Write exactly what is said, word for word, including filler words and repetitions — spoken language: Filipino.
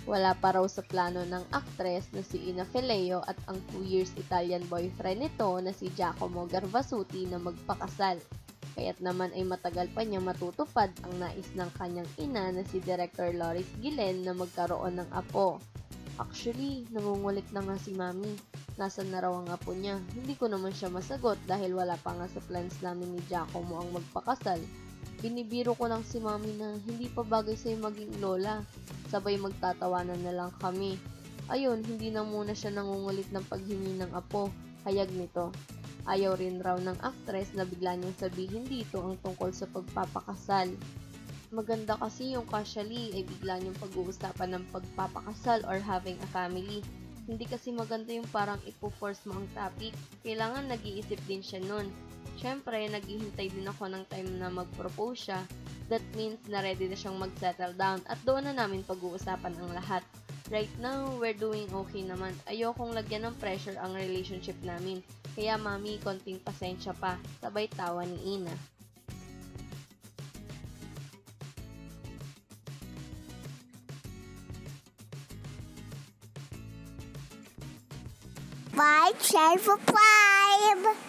Wala pa raw sa plano ng aktres na si Ina Fileo at ang two years Italian boyfriend nito na si Giacomo Garvasuti na magpakasal. Kaya't naman ay matagal pa niya matutupad ang nais ng kanyang ina na si Director Loris Guillen na magkaroon ng apo. Actually, nangungulit na nga si Mami. Nasaan na raw ang apo niya? Hindi ko naman siya masagot dahil wala pa nga sa plans namin ni Giacomo ang magpakasal. Binibiro ko lang si Mami na hindi pa bagay sa'yo maging lola. Sabay magtatawanan na lang kami. Ayun, hindi na muna siya nangungulit ng paghingi ng apo. Hayag nito. Ayaw rin raw ng aktres na bigla niyang sabihin dito ang tungkol sa pagpapakasal. Maganda kasi yung casually ay bigla niyong pag-uusapan ng pagpapakasal or having a family. Hindi kasi maganda yung parang ipo-force mo ang topic. Kailangan nag-iisip din siya nun. Siyempre, naghihintay din ako ng time na mag-propose siya. That means na ready na siyang mag-settle down at doon na namin pag-uusapan ang lahat. Right now, we're doing okay naman. Ayokong lagyan ng pressure ang relationship namin. Kaya mami, konting pasensya pa. Sabay tawa ni Ina. Five, share for five.